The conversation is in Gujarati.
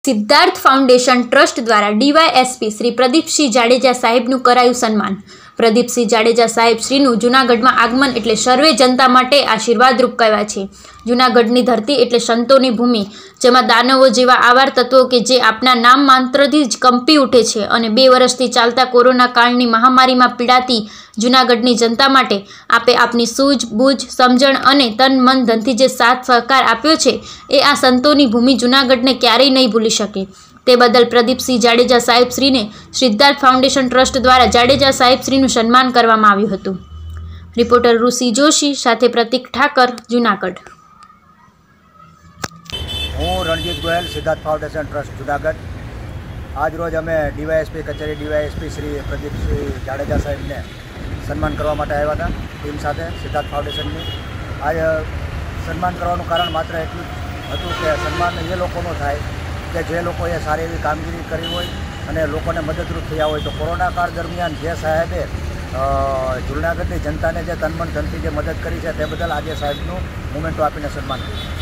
સિદ્ધાર્થ ફાઉન્ડેશન ટ્રસ્ટ દ્વારા ડીવાયએસપી શ્રી પ્રદીપસિંહ જાડેજા સાહેબનું કરાયું સન્માન। પ્રદીપસિંહ જાડેજા સાહેબ શ્રીનું જૂનાગઢમાં આગમન એટલે સર્વે જનતા માટે આશીર્વાદરૂપ કહેવાય છે। જૂનાગઢની ધરતી એટલે સંતોની ભૂમિ, જેમાં દાનવો જેવા આવાર તત્વો કે જે આપના નામ માત્રથી જ કંપી ઉઠે છે અને 2 વર્ષથી ચાલતા કોરોના કાળની મહામારીમાં પીડાતી જૂનાગઢની જનતા માટે આપે આપની સૂઝબૂઝ, સમજણ અને તન મન ધનથી જે સાથ સહકાર આપ્યો છે એ આ સંતોની ભૂમિ જૂનાગઢને ક્યારેય નહીં ભૂલી શકે। તે બદલ પ્રદીપસિંહ જાડેજા સાહેબ શ્રીને સિદ્ધાર્થ ફાઉન્ડેશન ટ્રસ્ટ દ્વારા જાડેજા સાહેબ શ્રીનું સન્માન કરવામાં આવ્યું હતું। રિપોર્ટર ઋષિ જોશી સાથે પ્રતિક ઠાકર, જૂનાગઢ। હું રણજીત ગોયલ, સિદ્ધાર્થ ફાઉન્ડેશન ટ્રસ્ટ જૂનાગઢ। આજ રોજ અમે ડીવાયએસપી કચેરી ડીવાયએસપી શ્રી પ્રદીપસિંહ જાડેજા સાહેબને સન્માન કરવા માટે આવ્યા હતા ટીમ સાથે સિદ્ધાર્થ ફાઉન્ડેશનની। આજ સન્માન કરવાનું કારણ માત્ર એટલું હતું કે સન્માન એ લોકોનું થાય કે જે લોકોએ સારી એવી કામગીરી કરી હોય અને લોકોને મદદરૂપ થયા હોય। તો કોરોના કાળ દરમિયાન જે સાહેબે જૂનાગઢની જનતાને જે તન મન ધનથી જે મદદ કરી છે તે બદલ આજે સાહેબનું મોમેન્ટો આપીને સન્માન કર્યું।